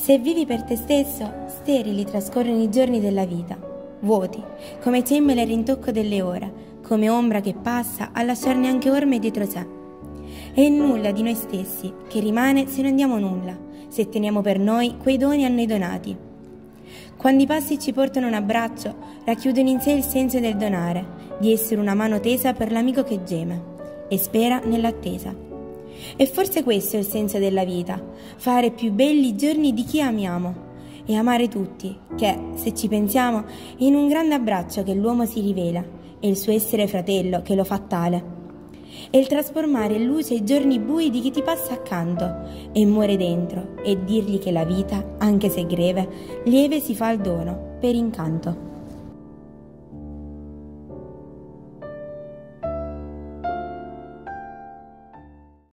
Se vivi per te stesso, sterili trascorrono i giorni della vita, vuoti, come cemmele al rintocco delle ore, come ombra che passa a lasciarne anche orme dietro sé. È nulla di noi stessi che rimane se non diamo nulla, se teniamo per noi quei doni a noi donati. Quando i passi ci portano un abbraccio, racchiudono in sé il senso del donare, di essere una mano tesa per l'amico che geme e spera nell'attesa. E forse questo è il senso della vita, fare più belli i giorni di chi amiamo e amare tutti, che, se ci pensiamo, è in un grande abbraccio che l'uomo si rivela, è il suo essere fratello che lo fa tale. È il trasformare in luce i giorni bui di chi ti passa accanto e muore dentro, e dirgli che la vita, anche se greve, lieve si fa al dono, per incanto.